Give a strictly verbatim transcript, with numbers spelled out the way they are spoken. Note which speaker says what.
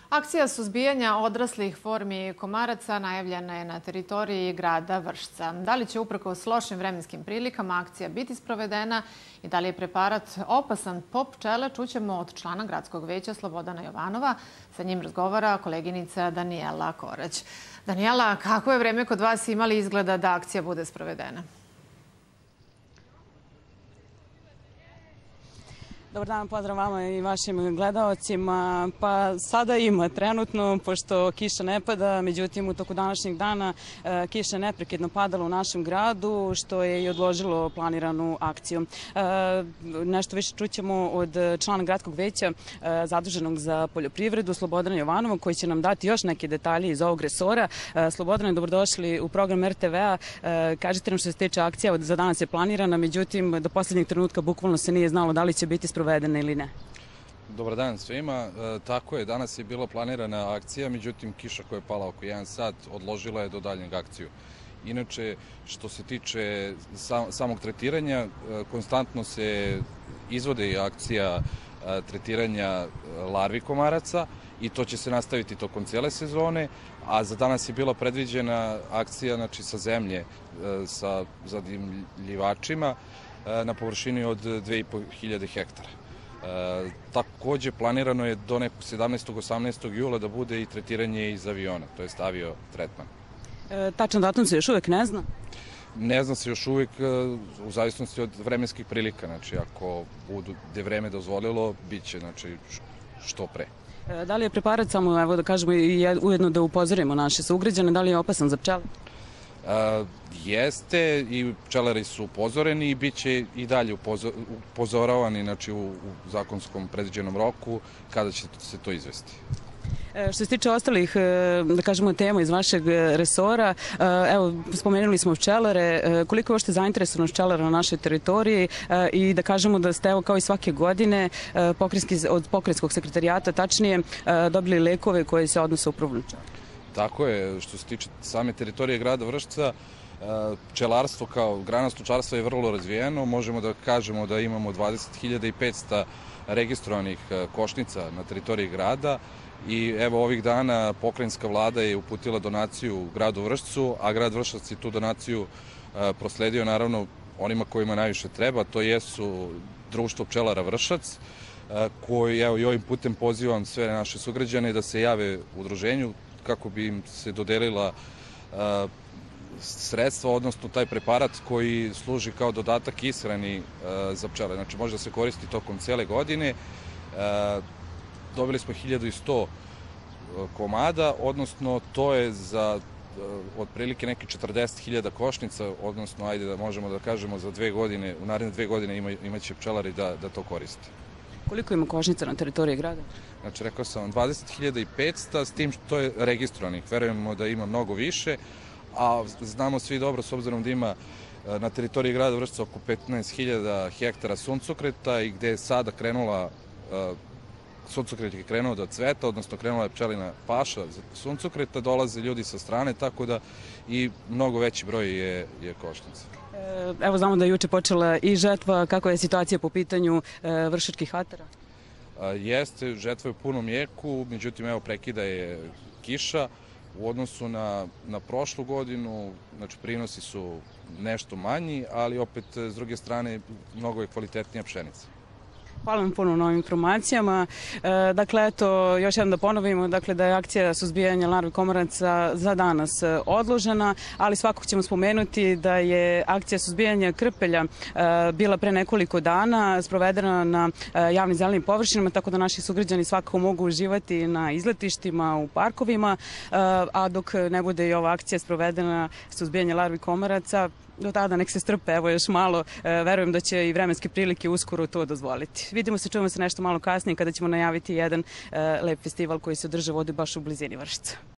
Speaker 1: Akcija suzbijanja odraslih formi komaraca najavljena je na teritoriji grada Vršca. Da li će uprkos lošim vremenskim prilikama akcija biti sprovedena i da li je preparat opasan po pčele, čućemo od člana gradskog veća Slobodana Jovanova. Sa njim razgovara koleginica Danijela Korać. Danijela, kako je vreme kod vas, imali izgleda da akcija bude sprovedena?
Speaker 2: Dobar dan, pozdrav vama i vašim gledaocima. Pa sada ima trenutno, pošto kiša ne pada, međutim u toku današnjeg dana kiša je neprekidno padala u našem gradu, što je i odložilo planiranu akciju. Nešto više čućemo od člana gradskog veća zaduženog za poljoprivredu, Slobodana Jovanova, koji će nam dati još neke detalje iz ovog resora. Slobodane, dobrodošli u program er te ve-a. Kažite nam što se tiče akcija, za danas je planirana, međutim do poslednjeg trenutka bukvalno se nije znalo da li će biti sprovedena ili ne.
Speaker 3: Dobar dan svima. Tako je, danas je bila planirana akcija, međutim kiša koja je pala oko jedan sat odložila je do daljnjeg akciju. Inače, što se tiče samog tretiranja, konstantno se izvode akcija tretiranja larvi komaraca i to će se nastaviti tokom cele sezone, a za danas je bila predviđena akcija znači, sa zemlje, sa zadimljivačima, na površini od dve i po hiljade hektara. E, takođe, planirano je do nekog sedamnaestog osamnaestog jula da bude i tretiranje iz aviona, to jest avio tretman.
Speaker 2: E, tačan datum se još uvek ne zna?
Speaker 3: Ne zna se još uvek u zavisnosti od vremenskih prilika. Znači, ako budu gde vreme dozvolilo, bit će znači, što pre.
Speaker 2: E, da li je preparat, samo evo da kažemo i ujedno da upozorimo naše sugrađane, da li je opasan za pčele?
Speaker 3: E, jeste i pčelari su upozoreni i bit će i dalje upozoravani znači, u, u zakonskom predviđenom roku kada će se to izvesti.
Speaker 2: Što se tiče ostalih, da kažemo, tema iz vašeg resora, evo, spomenuli smo pčelare, koliko je ošte zainteresovano pčelara na našoj teritoriji i da kažemo da ste, evo, kao i svake godine, od pokrajinskog sekretarijata, tačnije, dobili lekove koje se odnose upravo na pčelare.
Speaker 3: Tako je, što se tiče same teritorije grada Vršca, pčelarstvo kao grana stočarstva je vrlo razvijeno. Možemo da kažemo da imamo dvadeset hiljada petsto registrovanih košnica na teritoriji grada i evo ovih dana pokrajinska vlada je uputila donaciju gradu Vršcu, a grad Vršac je tu donaciju prosledio naravno onima kojima najviše treba, to jesu Društvo pčelara Vršac, koji evo i ovim putem pozivam sve naše sugrađane da se jave udruženju kako bi im se dodelila sredstva, odnosno taj preparat koji služi kao dodatak ishrani za pčele. Znači može da se koristi tokom cele godine. Dobili smo hiljadu sto komada, odnosno to je za otprilike neke četrdeset hiljada košnica, odnosno ajde da možemo da kažemo za dve godine, u naredne dve godine ima, imaće pčelari da, da to koriste.
Speaker 2: Koliko ima košnica na teritoriji grada?
Speaker 3: Znači, rekao sam vam dvadeset hiljada petsto, s tim što je registrovanih. Verujemo da ima mnogo više, a znamo svi dobro, s obzirom da ima na teritoriji grada Vršca oko petnaest hiljada hektara suncokreta i gde je sada krenula, suncokret je krenuo da cveta, odnosno krenula je pčelina paša suncokreta, dolaze ljudi sa strane, tako da i mnogo veći broj je, je košnica.
Speaker 2: Evo znamo da je juče počela i žetva, kako je situacija po pitanju vršačkih atara?
Speaker 3: Jeste, žetva je u punom jeku, međutim evo prekida je kiša. U odnosu na, na prošlu godinu, znači prinosi su nešto manji, ali opet s druge strane mnogo je kvalitetnija pšenica.
Speaker 2: Hvala vam puno na ovim informacijama. Dakle, eto, još jednom da ponovimo, dakle, da je akcija suzbijanja larvi komaraca za danas odložena, ali svakako ćemo spomenuti da je akcija suzbijanja krpelja bila pre nekoliko dana sprovedena na javnim zelenim površinama, tako da naši sugrađani svakako mogu uživati na izletištima, u parkovima, a dok ne bude i ova akcija sprovedena suzbijanja larvi komaraca, do tada nek se strpe, evo još malo, verujem da će i vremenske prilike uskoro to dozvoliti. Vidimo se, čujemo se nešto malo kasnije kada ćemo najaviti jedan lep festival koji se održava ovde baš u blizini Vršca.